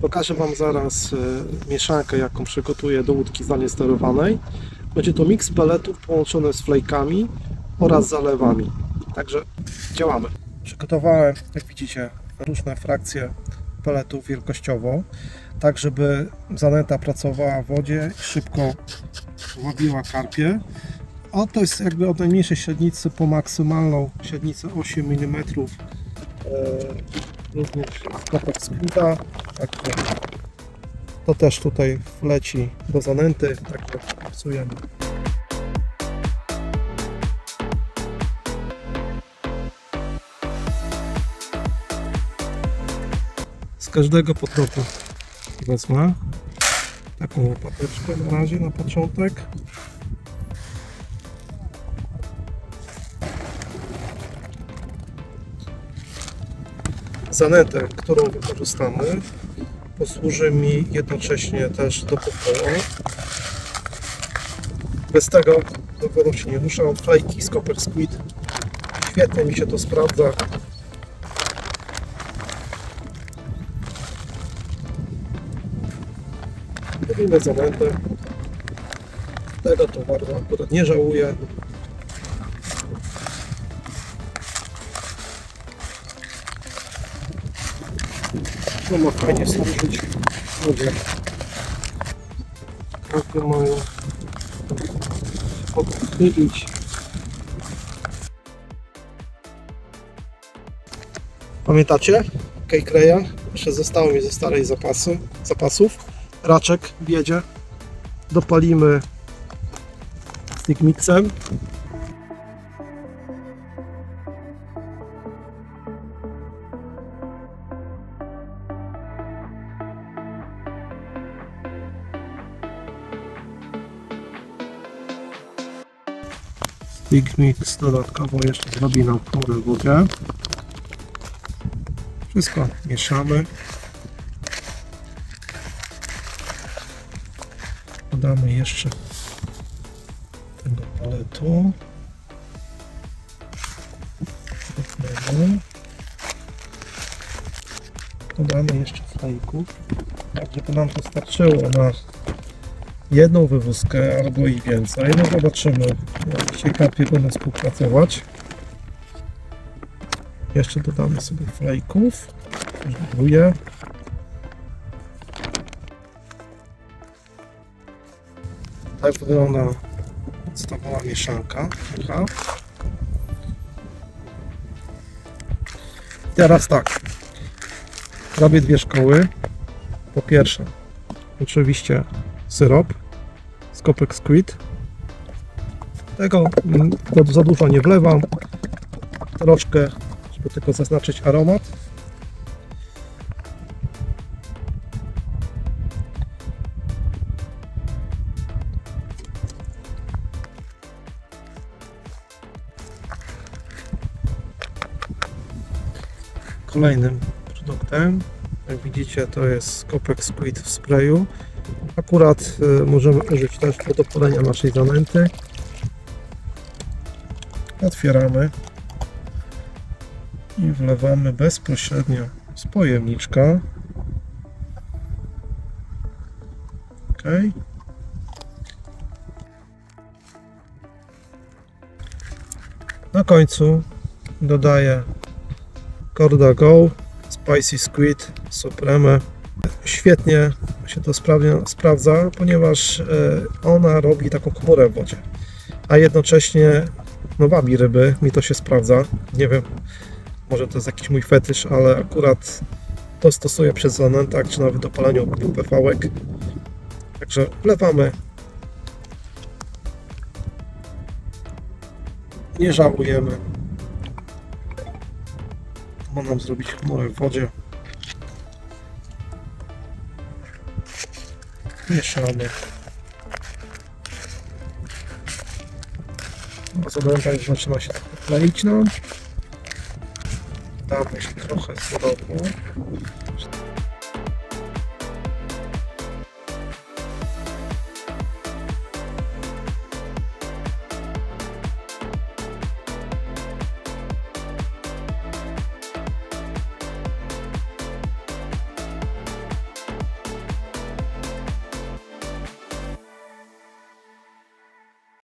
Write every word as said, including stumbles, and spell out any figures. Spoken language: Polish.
Pokażę Wam zaraz mieszankę, jaką przygotuję do łódki zdalnie sterowanej. Będzie to miks peletów połączony z flejkami oraz zalewami. Także działamy. Przygotowałem, jak widzicie, różne frakcje peletów wielkościowo, tak żeby zanęta pracowała w wodzie i szybko łowiła karpie. A to jest jakby od najmniejszej średnicy po maksymalną średnicę osiem milimetrów. Również skopek skwita, także to też tutaj wleci do zanęty, także psujemy. Z każdego potropu wezmę taką łopateczkę na razie na początek. Zanętę, którą wykorzystamy, posłuży mi jednocześnie też do pokoju. Bez tego do wodą się nie ruszam. Flejki z Copper Squid. Świetnie mi się to sprawdza. Robimy zanętę. Tego towaru akurat nie żałuję. No ma fajnie służyć ludzie. Karpie mają odchylić. Pamiętacie? Kejkreja? Jeszcze zostało mi ze starej zapasy, zapasów. Raczek w biedzie. Dopalimy stick mixem. Stick mix dodatkowo jeszcze zrobi nam chmurę w wodzie. Wszystko mieszamy. Dodamy jeszcze tego paletu. Dodamy jeszcze flejków, tak żeby nam to starczyło na jedną wywózkę albo i więcej. No zobaczymy, jak się karpie będą współpracować. Jeszcze dodamy sobie flejków. Żegluję. Tak wygląda podstawowa mieszanka. Aha. Teraz tak. Robię dwie szkoły. Po pierwsze, oczywiście syrop z Copper Squid. Tego za dużo nie wlewam. Troszkę, żeby tylko zaznaczyć aromat. Kolejnym produktem, jak widzicie, to jest Copper Squid w sprayu. Akurat y, możemy użyć też do dopalenia naszej zanęty. Otwieramy i wlewamy bezpośrednio z pojemniczka. Ok. Na końcu dodaję Korda Go Spicy Squid Supreme. Świetnie się to sprawia, sprawdza, ponieważ ona robi taką chmurę w wodzie, a jednocześnie no, wabi ryby. Mi to się sprawdza. Nie wiem, może to jest jakiś mój fetysz, ale akurat to stosuję przy zanętach czy nawet dopalaniu P V-ek. Także wlewamy. Nie żałujemy. Ma nam zrobić chmurę w wodzie. Mieszamy. Zanęta już zaczyna się kleić nam. Damy się trochę syropu.